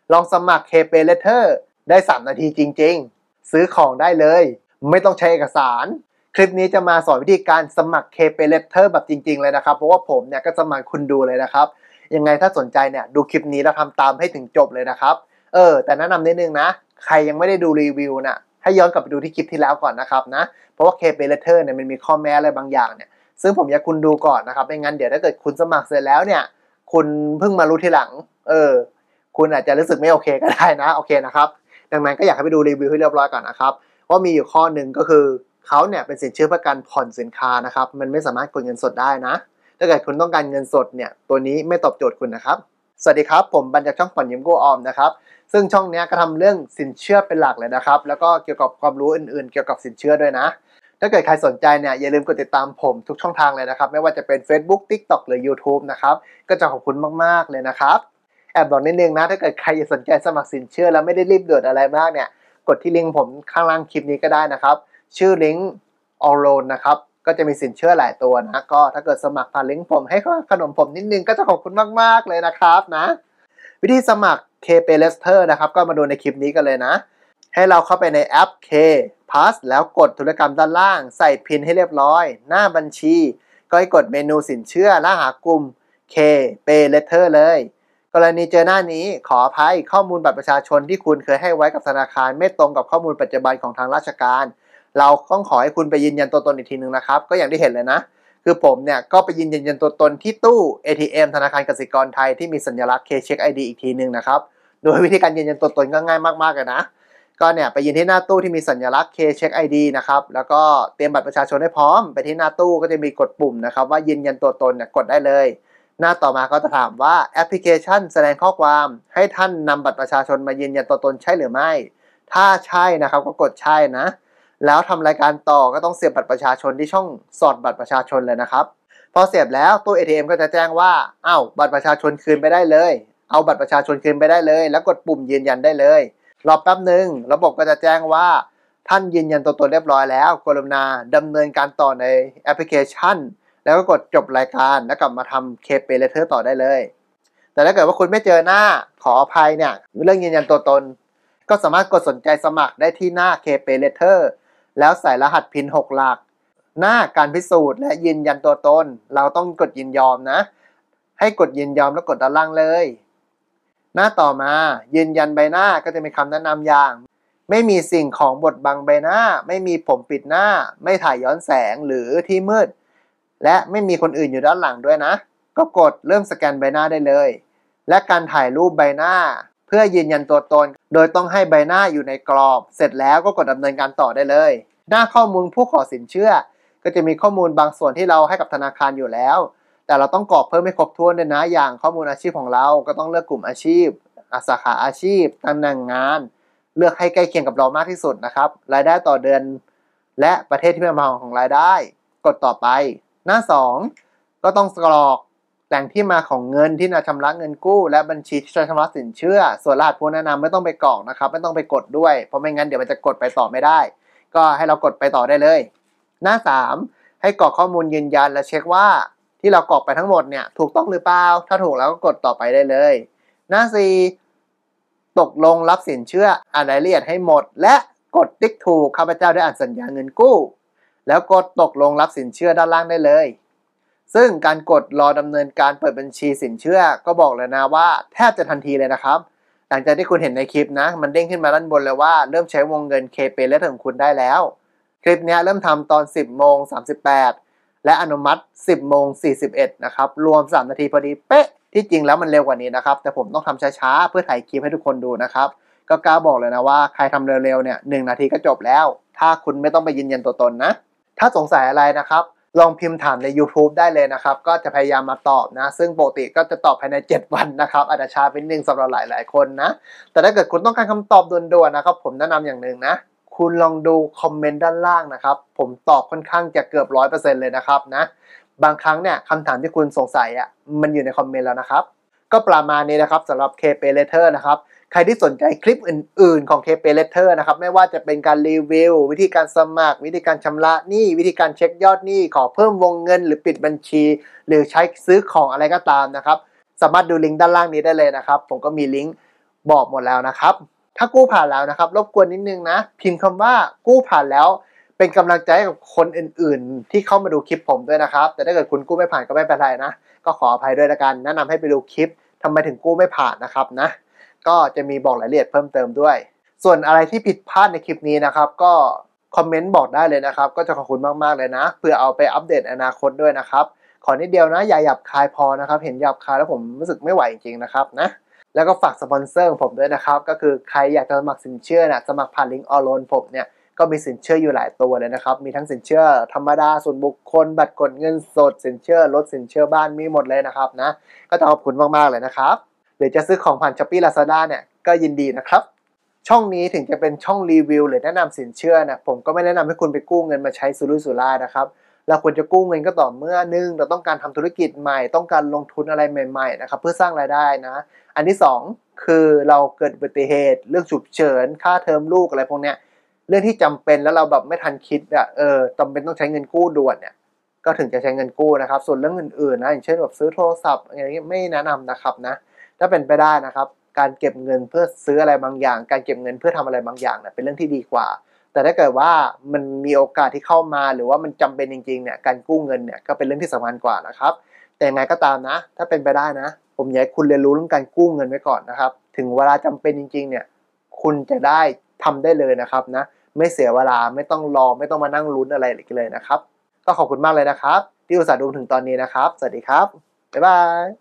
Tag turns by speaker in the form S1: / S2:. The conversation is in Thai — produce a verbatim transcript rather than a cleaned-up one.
S1: ลองสมัคร KPay Letter ได้สามนาทีจริงๆซื้อของได้เลยไม่ต้องใช้เอกสารคลิปนี้จะมาสอนวิธีการสมัคร KPay Letter แบบจริงๆเลยนะครับเพราะว่าผมเนี่ยก็สมัครคุณดูเลยนะครับยังไงถ้าสนใจเนี่ยดูคลิปนี้แล้วทำตามให้ถึงจบเลยนะครับเออแต่แนะนำนิดนึงนะใครยังไม่ได้ดูรีวิวนะให้ย้อนกลับไปดูที่คลิปที่แล้วก่อนนะครับนะเพราะว่า KPay Letter เนี่ยมันมีข้อแม้อะไรบางอย่างเนี่ยซึ่งผมอยากคุณดูก่อนนะครับไม่งั้นเดี๋ยวถ้าเกิดคุณสมัครเสร็จแล้วเนี่ยคุณเพิ่งมารู้ทีหลังเออคุณอาจจะรู้สึกไม่โอเคก็ได้นะโอเคนะครับดังนั้นก็อยากให้ไปดูรีวิวให้เรียบร้อยก่อนนะครับว่ามีอยู่ข้อหนึ่งก็คือเขาเนี่ยเป็นสินเชื่อเพื่อการผ่อนสินค้านะครับมันไม่สามารถกดเงินสดได้นะถ้าเกิดคุณต้องการเงินสดเนี่ยตัวนี้ไม่ตอบโจทย์คุณนะครับสวัสดีครับผมบันจากช่องผ่อนยิ้มโกออมนะครับซึ่งช่องนี้ก็ทำเรื่องสินเชื่อเป็นหลักเลยนะครับแล้วก็เกี่ยวกับความรู้อื่นๆเกี่ยวกับสินเชื่อด้วยนะถ้าเกิดใครสนใจเนี่ยอย่าลืมกดติดตามผมทุกช่องทางเลยนะครับไม่ว่าจะเป็น Facebook TikTok หรือ YouTube นะครับก็จะขอบคุณมากๆเลยนะครับแอบบอกนิดนึงนะถ้าเกิดใครสนใจสมัครสินเชื่อแล้วไม่ได้รีบด่วนอะไรมากเนี่ยกดที่ลิงก์ผมข้างล่างคลิปนี้ก็ได้นะครับชื่อลิงก์ All Loan นะครับก็จะมีสินเชื่อหลายตัวนะก็ถ้าเกิดสมัครผ่านลิงก์ผมให้ขนมผมนิดนึงก็จะขอบคุณมากๆเลยนะครับนะวิธีสมัคร KPay Letter นะครับก็มาดูในคลิปนี้กันเลยนะให้เราเข้าไปในแอป K Pass แล้วกดธุรกรรมด้านล่างใส่พินให้เรียบร้อยหน้าบัญชีก็ให้กดเมนูสินเชื่อและหากลุ่ม KPay Letter เลยกรณีเจอหน้านี้ขออภัยข้อมูลบัตรประชาชนที่คุณเคยให้ไว้กับธนาคารไม่ตรงกับข้อมูลปัจจุบันของทางราชการเราต้องขอให้คุณไปยืนยันตัวตนอีกทีนึงนะครับก็อย่างที่เห็นเลยนะคือผมเนี่ยก็ไปยืนยันตัวตนที่ตู้ เอ ที เอ็ม ธนาคารกสิกรไทยที่มีสัญลักษณ์ K-Check ไอ ดี อีกทีนึงนะครับโดยวิธีการยืนยันตัวตนก็ง่ายมากๆเลยนะก็เนี่ยไปยืนที่หน้าตู้ที่มีสัญลักษณ์ K-Check ไอ ดี นะครับแล้วก็เตรียมบัตรประชาชนให้พร้อมไปที่หน้าตู้ก็จะมีกดปุ่มนะครับว่ายืนยันตัวตนเนี่ยกดได้เลยหน้าต่อมาก็จะถามว่าแอปพลิเคชันแสดงข้อความให้ท่านนำบัตรประชาชนมายืนยันตัวตนใช่หรือไม่ถ้าใช่นะครับก็กดใช่นะแล้วทำรายการต่อก็ต้องเสียบบัตรประชาชนที่ช่องสอดบัตรประชาชนเลยนะครับพอเสียบแล้วตู้ เอ ที เอ็ม ก็จะแจ้งว่าอ้าวบัตรประชาชนคืนไปได้เลยเอาบัตรประชาชนคืนไปได้เลยแล้วกดปุ่มยืนยันได้เลยรอแป๊บนึงระบบก็จะแจ้งว่าท่านยืนยันตัวตนเรียบร้อยแล้วกรุณาดำเนินการต่อในแอปพลิเคชันแล้วก็กดจบรายการแล้วกลับมาทำ KPay Letter ต่อได้เลยแต่ถ้าเกิดว่าคุณไม่เจอหน้าขออภัยเนี่ยเรื่องยืนยันตัวตนก็สามารถกดสนใจสมัครได้ที่หน้า KPay Letter แล้วใส่รหัสพินหกหลักหน้าการพิสูจน์และยืนยันตัวตนเราต้องกดยินยอมนะให้กดยินยอมแล้วกดด้านล่างเลยหน้าต่อมายืนยันใบหน้าก็จะมีคำแนะนำอย่างไม่มีสิ่งของบดบังใบหน้าไม่มีผมปิดหน้าไม่ถ่ายย้อนแสงหรือที่มืดและไม่มีคนอื่นอยู่ด้านหลังด้วยนะก็กดเริ่มสแกนใบหน้าได้เลยและการถ่ายรูปใบหน้าเพื่อยืนยันตัวตนโดยต้องให้ใบหน้าอยู่ในกรอบเสร็จแล้วก็กดดำเนินการต่อได้เลยหน้าข้อมูลผู้ขอสินเชื่อก็จะมีข้อมูลบางส่วนที่เราให้กับธนาคารอยู่แล้วแต่เราต้องกรอกเพิ่มให้ครบถ้วนด้วยนะอย่างข้อมูลอาชีพของเราก็ต้องเลือกกลุ่มอาชีพสาขาอาชีพตำแหน่งงานเลือกให้ใกล้เคียงกับเรามากที่สุดนะครับรายได้ต่อเดือนและประเทศที่เป็นมาของรายได้กดต่อไปหน้าสองก็ต้องกรอกแหล่งที่มาของเงินที่นำชำระเงินกู้และบัญชีที่จะชำระสินเชื่อส่วนรหัสผู้แนะนำไม่ต้องไปกรอกนะครับไม่ต้องไปกดด้วยเพราะไม่งั้นเดี๋ยวมันจะกดไปต่อไม่ได้ก็ให้เรากดไปต่อได้เลยหน้าสามให้กรอกข้อมูลยืนยันและเช็คว่าที่เรากรอกไปทั้งหมดเนี่ยถูกต้องหรือเปล่าถ้าถูกแล้วก็กดต่อไปได้เลยหน้าสี่ตกลงรับสินเชื่ออ่านรายละเอียดให้หมดและกดติ๊กถูกข้าพเจ้าได้อ่านสัญญาเงินกู้แล้วกดตกลงรับสินเชื่อด้านล่างได้เลยซึ่งการกดรอดำเนินการเปิดบัญชีสินเชื่อก็บอกเลยนะว่าแทบจะทันทีเลยนะครับหลังจากที่คุณเห็นในคลิปนะมันเด้งขึ้นมาด้านบนเลยว่าเริ่มใช้วงเงิน KPay Letter ของคุณได้แล้วคลิปนี้เริ่มทำตอน สิบโมงสามสิบแปดและอนุมัติ สิบโมงสี่สิบเอ็ดนะครับรวมสามนาทีพอดีเป๊ะที่จริงแล้วมันเร็วกว่านี้นะครับแต่ผมต้องทำช้าๆเพื่อถ่ายคลิปให้ทุกคนดูนะครับก็กล้าบอกเลยนะว่าใครทำเร็วๆเนี่ยหนึ่งนาทีก็จบแล้วถ้าคุณไม่ต้องไปยืนยันตัวตนนะถ้าสงสัยอะไรนะครับลองพิมพ์ถามใน YouTube ได้เลยนะครับก็จะพยายามมาตอบนะซึ่งปกติก็จะตอบภายในเจ็ดวันนะครับอาจจะช้าเป็นหนึ่งสำหรับหลายๆคนนะแต่ถ้าเกิดคุณต้องการคำตอบด่วนๆนะครับผมแนะนำอย่างหนึ่งนะคุณลองดูคอมเมนต์ด้านล่างนะครับผมตอบค่อนข้างจะเกือบ ร้อยเปอร์เซ็นต์ เลยนะครับนะบางครั้งเนี่ยคำถามที่คุณสงสัยอ่ะมันอยู่ในคอมเมนต์แล้วนะครับก็ประมาณนี้นะครับสำหรับ KPay Letter นะครับใครที่สนใจคลิปอื่นๆของ KPay Letter นะครับไม่ว่าจะเป็นการรีวิววิธีการสมัครวิธีการชำระหนี้วิธีการเช็คยอดหนี้ขอเพิ่มวงเงินหรือปิดบัญชีหรือใช้ซื้อของอะไรก็ตามนะครับสามารถดูลิงก์ด้านล่างนี้ได้เลยนะครับผมก็มีลิงก์บอกหมดแล้วนะครับถ้ากู้ผ่านแล้วนะครับรบกวนนิดนึงนะพิมพ์คำว่ากู้ผ่านแล้วเป็นกำลังใจให้กับคนอื่นๆที่เข้ามาดูคลิปผมด้วยนะครับแต่ถ้าเกิดคุณกู้ไม่ผ่านก็ไม่เป็นไรนะก็ขออภัยด้วยละกันแนะนำให้ไปดูคลิปทำไมถึงกู้ไม่ผ่านนะครับนะก็จะมีบอกรายละเอียดเพิ่มเติมด้วยส่วนอะไรที่ผิดพลาดในคลิปนี้นะครับก็คอมเมนต์บอกได้เลยนะครับก็จะขอบคุณมากๆเลยนะเพื่อเอาไปอัปเดตอนาคตด้วยนะครับขอนิดเดียวนะอย่าหยาบคายพอนะครับเห็นหยาบคายแล้วผมรู้สึกไม่ไหวจริงๆนะครับนะแล้วก็ฝากสปอนเซอร์ของผมด้วยนะครับก็คือใครอยากจะสมัครสินเชื่อนะสมัครผ่านลิงก์ออโลนผมเนี่ยก็มีสินเชื่ออยู่หลายตัวเลยนะครับมีทั้งสินเชื่อธรรมดาส่วนบุคคลบัตรกดเงินสดสินเชื่อรถสินเชื่อบ้านมีหมดเลยนะครับนะก็จะขอบคุณมากๆเลยนะครับหรือจะซื้อของผ่าน Shopee Lazada เนี่ยก็ยินดีนะครับช่องนี้ถึงจะเป็นช่องรีวิวหรือแนะนำสินเชื่อนะผมก็ไม่แนะนำให้คุณไปกู้เงินมาใช้สุรุ่ยสุร่ายนะครับเราควรจะกู้เงินก็ต่อเมื่อหนึ่งเราต้องการทำธุรกิจใหม่ต้องการลงทุนอะไรใหม่ๆนะครับเพื่อสร้างรายได้นะอันที่สองคือเราเกิดอุบัติเหตุเรื่องฉุกเฉินค่าเทอมลูกอะไรพวกเนี้ยเรื่องที่จำเป็นแล้วเราแบบไม่ทันคิดอ่ะเออจำเป็นต้องใช้เงินกู้ด่วนเนี่ยก็ถึงจะใช้เงินกู้นะครับส่วนเรื่องอื่นๆนะอย่างเช่นแบบซื้อโทรศัพท์อะไรเงี้ยไม่แนะนำนะครับนะถ้าเป็นไปได้นะครับการเก็บเงินเพื่อซื้ออะไรบางอย่างการเก็บเงินเพื่อทำอะไรบางอย่างเนี่ยเป็นเรื่องที่ดีกว่าแต่ถ้าเกิดว่ามันมีโอกาสที่เข้ามาหรือว่ามันจำเป็นจริงๆเนี่ยการกู้เงินเนี่ยก็เป็นเรื่องที่สำคัญกว่านะครับแต่ยังไงก็ตามนะถ้าเป็นไปได้นะผมอยากให้คุณเรียนรู้เรื่องการกู้เงินไว้ก่อนนะครับถึงเวลาจำเป็นจริงๆเนี่ยคุณจะได้ทำได้เลยนะครับนะไม่เสียเวลาไม่ต้องรอไม่ต้องมานั่งลุ้นอะไรเลยนะครับก็ขอบคุณมากเลยนะครับที่อุตส่าห์ดูถึงตอนนี้นะครับสวัสดีครับบ๊ายบาย